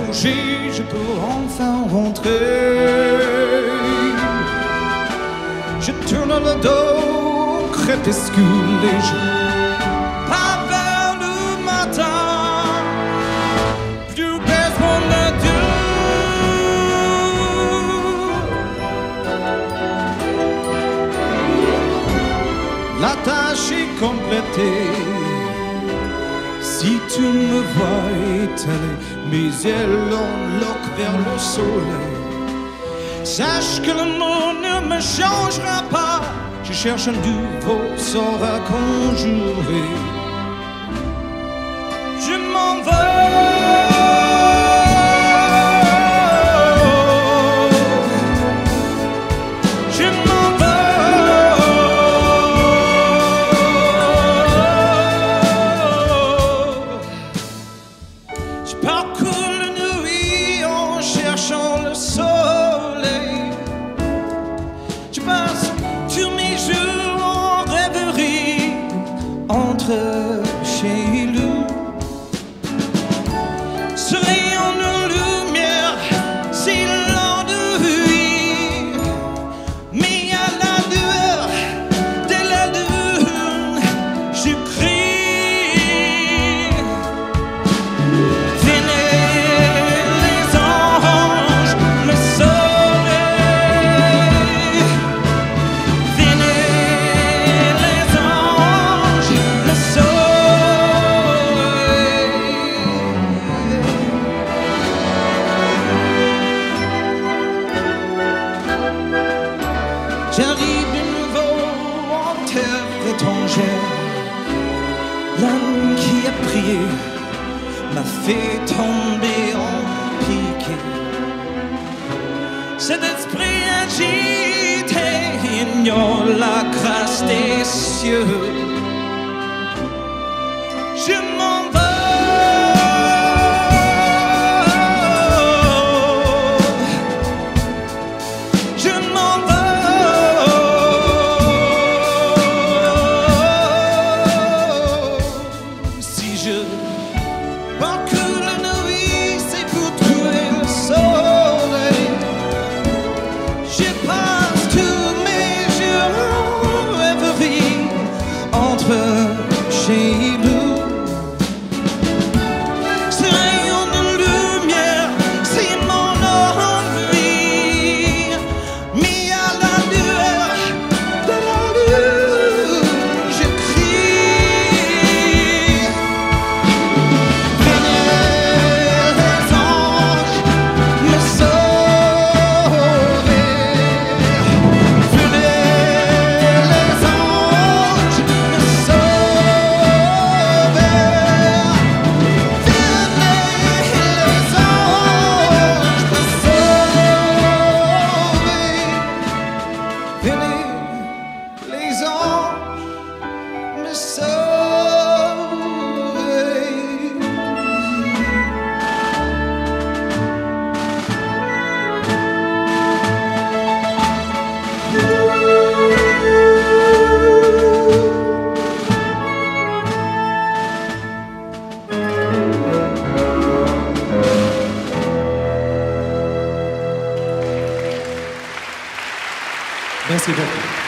bouger, je peux enfin rentrer. Je tourne le dos au crépuscule et je pars vers le matin. Plus baisse mon adieu. La tâche est complétée. Si tu me vois étaler mes ailes en loque vers le soleil, sache que le monde ne me changera pas. Je cherche un nouveau sort à conjurer. Je m'en vais. Le soleil, je passe tous mes jours en rêverie entre chez nous. Ce rayon de lumière, c'est l'ennui, mais à la lueur de la lune, je crie. Venez les anges me sauver, venez les anges me sauver. J'arrive de nouveau en terre étrangère. L'âme qui a prié m'a fait tomber en piqué. Cet esprit agité ignore la grâce des cieux. Je m'en vais. Je m'en vais. Si je parcours la nuit, c'est pour trouver le soleil. Je passe tous mes jours en rêverie entre chez nous. Ce rayon de lumière, c'est mon envie, mais à la lueur de la lune, je crie. Venez les anges me sauver. Venez les anges me sauver. Venez les anges me sauver. Merci beaucoup.